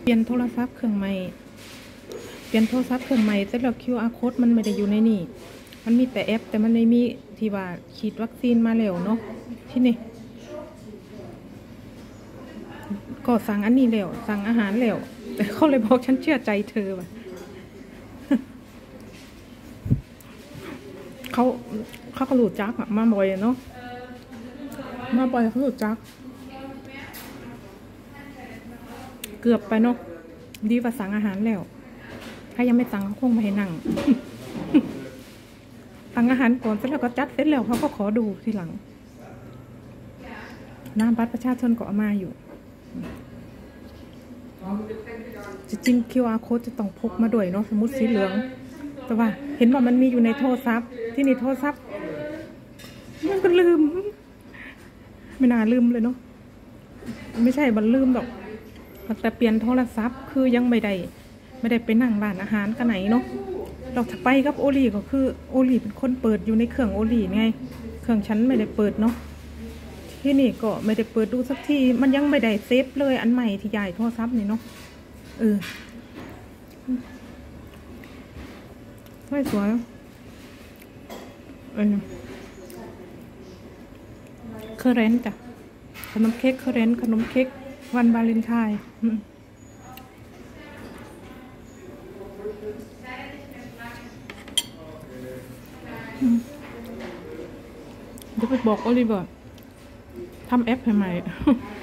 เปลี่ยนโทรศัพท์เครื่องใหม่เสร็จแล้ว QR code มันไม่ได้อยู่ในนี่มันมีแต่แอปแต่มันไม่มีที่ว่าฉีดวัคซีนมาแล้วเนาะที่นี่ก็สั่งอันนี้แล้วสั่งอาหารแล้วแต่เขาเลยบอกฉันเชื่อใจเธอว่ะเขาก็รู้จักมาบ่อยเนาะมาบ่อยเขารู้จักเกือบไปเนาะดีกว่าสั่งอาหารแล้วถ้ายังไม่สั่งเขาคงไม่ให้นั่ง สั่งอาหารก่อนเสร็จแล้วก็จัดเสร็จแล้วเขาก็ขอดูทีหลังน้ำบัตรประชาชนก็เอามาอยู่จริงๆ QR code จะต้องพกมาด้วยเนาะสมมติสีเหลืองแต่ว่าเห็นว่ามันมีอยู่ในโทรศัพท์ที่ในโทรศัพท์มันก็ลืมไม่น่าลืมเลยเนาะไม่ใช่มันลืมหรอกแต่เปลี่ยนโทรศัพท์คือยังไม่ได้ไปนั่งร้านอาหารกันไหนเนาะเราจะไปกับโอลีก็คือโอลีเป็นคนเปิดอยู่ในเครื่องโอลีไงเครื่องฉันไม่ได้เปิดเนาะที่นี่ก็ไม่ได้เปิดดูสักทีมันยังไม่ได้เซฟเลยอันใหม่ที่ใหญ่โทรศัพท์นี่เนาะสวยเคอร์เรนต์จ้ะขนมเค้กเคอร์เรนต์ขนมเค้กวันวาเลนไทน์เดี๋ยวไปบอกโอลิเวอร์ทำแอปให้ใหม่